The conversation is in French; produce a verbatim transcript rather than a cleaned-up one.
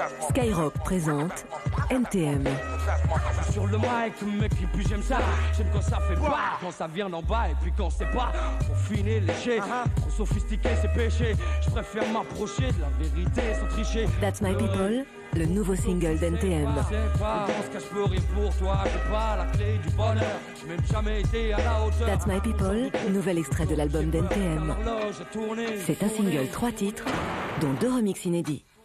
Skyrock présente N T M. Sur le mic, mec, et puis j'aime ça. J'aime quand ça fait pas, quand ça vient d'en bas, et puis quand c'est pas, pour finir léger. Trop sophistiqué, c'est péché. Je préfère m'approcher de la vérité sans tricher. That's My People, le nouveau single d'N T M. Dans ce cas, je peux rire pour toi, j'ai pas la clé du bonheur. J'ai même jamais été à la hauteur. That's My People, nouvel extrait de l'album d'N T M. C'est un single, trois titres, dont deux remixes inédits.